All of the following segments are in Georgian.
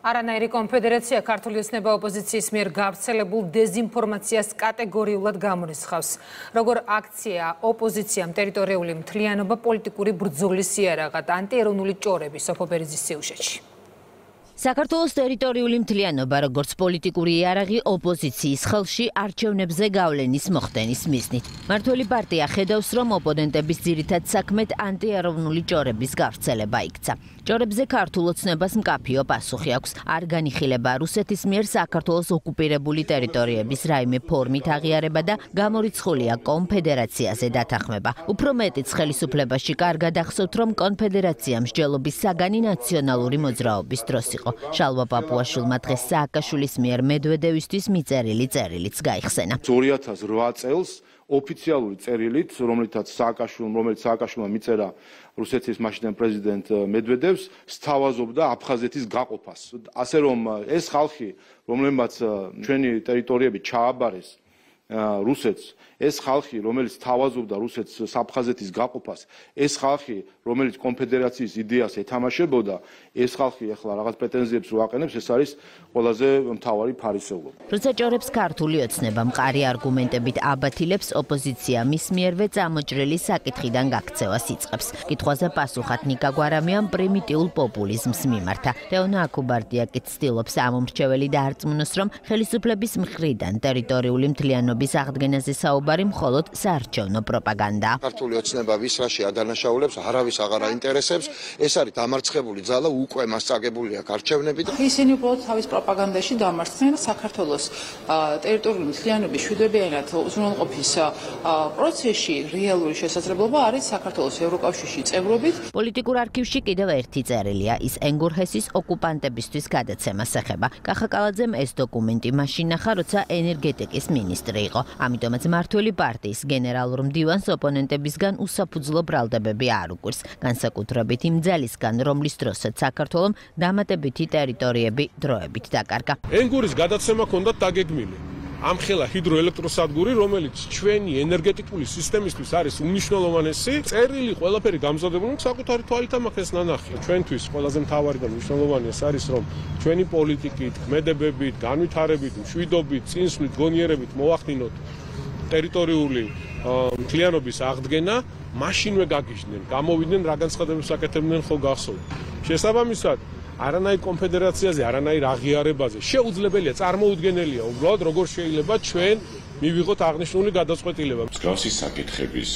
არანაირი კონფედერაცია ქართული ოცნება ოპოზიციის მიერ გავრცელებულ დეზინფორმაციას კატეგორიულად გამორიცხავს. Როგორ აქცია ოპოზიციამ ტერიტორიული მთლიანობა პოლიტიკური ბრძოლის იარაღად ანტიეროვნული ჭორები სოფო ბერიძის სიუჟეტში. საქართველოს ტერიტორიული მთლიანობა როგორც პოლიტიკური იარაღი ოპოზიციის ხელში არჩევნებზე გავლენის მოხდენის მიზნით. მმართველი პარტია ხედავს, რომ ოპონენტების ძირითად საქმედ ანტიეროვნული ჭორების გავრცელება იქცა. ჭორებზე ქართულ ოცნებას მკაფიო პასუხი აქვს. არ განიხილება რუსეთის მიერ საქართველოს ოკუპირებული ტერიტორიების რაიმე ფორმით აღიარება და გამორიცხულია კონფედერაციაზე დათანხმება. უფრო მეტიც ხელისუფლებაში კარგად ახსოვთ, რომ კონფედერაცია მსჯელობის საგანი ნაციონალური მოძრაობის დროს იყო. შალვა პაპუაშვილმა დღეს სააკაშვილის მიერ მედვედევისთვის მიწერილი წერილიც გაიხსენა. 2008 წელს ოფიციალური წერილით, რომელიც სააკაშვილმა მიწერა რუსეთის მაშინდელ პრეზიდენტ მედვედევს, სთავაზობდა აფხაზეთის გაყოფას. ასე რომ ეს ხალხი, რომლებმაც ჩვენი ტერიტორიები ჩააბარეს რუსეთს, ეს ხალხი, რომელიც თავაზობდა რუსეთს აფხაზეთის გაყოფას, ეს ხალხი, რომელიც კონფედერაციის იდეას ეთამაშებოდა, ეს ხალხი ახლა რაღაც პრეტენზიებს რო აყენებს, ეს არის ყველაზე მთავარი ფარისეულობა. როცა ჭორებს ქართული ოცნება მყარი არგუმენტებით აბათილებს, ოპოზიცია მის მიერვე წამოჭრილი საკითხიდან გაქცევას იწყებს. კითხვაზე პასუხად ნიკა გვარამიამ პრიმიტიულ პოპულიზმს მიმართა. თეონა აკუბარდია კი ცდილობს ამომრჩეველი დაარწმუნოს, რომ ხელისუფლების მხრიდან ტერიტორიული მთლიანობის აღდგენაზე საუბარი მხოლოდ საარჩევნო პროპაგანდაა. ქართული ოცნება ვის რაში ადანაშაულებს, არავის აღარ აინტერესებს. ეს არის დამარცხებული ძალა, უკვე მას წაგებული აქვს არჩევნები და ისინი უბრალოდ თავის პროპაგანდაში დამარცხდნენ საქართველოს ტერიტორიული მთლიანობის მშვიდობიანად უზრუნველყოფის პროცესში რეალური შესაძლებლობა არის საქართველოს ევროკავშირში წევრობით. პოლიტიკურ არქივში კიდევ ერთი წერილია, ის ენგურჰესის ოკუპანტებისთვის გადაცემას ეხება. კახაკალაძემ ეს დოკუმენტი მაშინ ნახა, როცა ენერგეტიკის მინისტრი იყო. ამიტომაც მმართველი პარტიის გენერალურ მდივანს ოპონენტებისგან უსაფუძვლო ბრალდებები არ უკვირს, განსაკუთრებით იმ ძალისგან, რომლის დროსაც საქართველომ დამატებითი ტერიტორიები დროებით დაკარგა. ენგურის გადაცემა ჰქონდათ დაგეგმილი. ამხელა ჰიდროელექტროსადგური, რომელიც ჩვენი ენერგეტიკული სისტემისთვის არის უმნიშვნელოვანესი, წერილი ყველაფერი გამზადებული, საკუთარი თვალით ამახეს ნანახი. ჩვენთვის ყველაზე მთავარი და მნიშვნელოვანი ეს არის, რომ ჩვენი პოლიტიკით, ქმედებებით, განვითარებით, მშვიდობით, წინსვლით, გონიერებით მოახდინოთ ტერიტორიული მთლიანობის აღდგენა, მაშინვე გაგიჟდნენ, გამოვიდნენ რა განცხადებებს აკეთებდნენ ხო გახსოვთ. შესაბამისად, არანაირ კონფედერაციაზე, არანაირ აღიარებაზე შეუძლებელია, წარმოუდგენელია უბრალოდ როგორ შეიძლება ჩვენ მივიღოთ აღნიშნული გადაწყვეტილება. მსგავსი საკითხების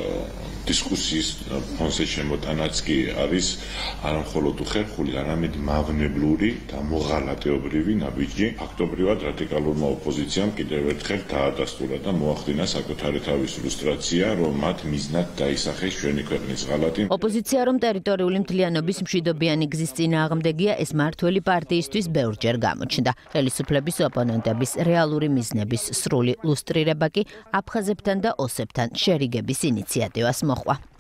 დისკუსიის ფონზე შემოტანაც კი არის არამხოლოდ უხერხული, არამედ მავნებლური და მოღალატეობრივი ნაბიჯი. ფაქტობრივად რადიკალურმა ოპოზიციამ კიდევ ერთხელ დაადასტურა და მოახდინა საკუთარი თავის ილუსტრაცია, რომ მათ მიზნად დაისახეს ჩვენი ქვეყნის ღალატი. ოპოზიცია რომ ტერიტორიული მთლიანობის მშვიდობიანი გზის წინააღმდეგია, ეს მმართველი პარტიისთვის ბევრჯერ გამოჩნდა. ხელისუფლების ოპონენტების რეალური მიზნების სრული ლუსტრირება კი აფხაზებთან და ოსებთან შერიგების ინიციატივას მოჰყვა.